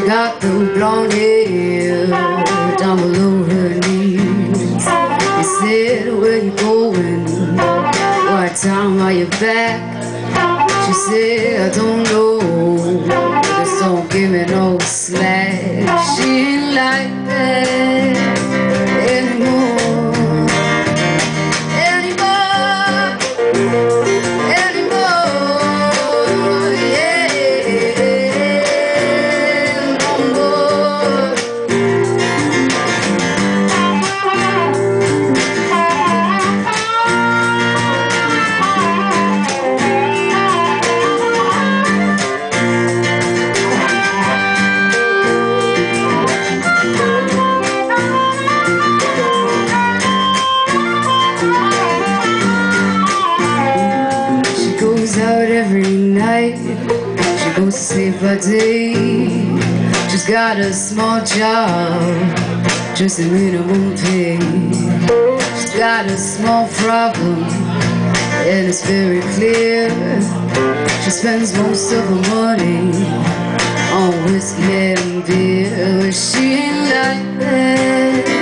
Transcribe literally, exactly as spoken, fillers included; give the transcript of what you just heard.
got the blonde hair down below her knees. He said, where you going? What time are you back? She said, I don't know, just don't give me no slack. She ain't like that anymore. Out every night, she goes to sleep by day. She's got a small job, just a minimum pay. She's got a small problem, and it's very clear. She spends most of her money on whiskey and beer. She ain't like that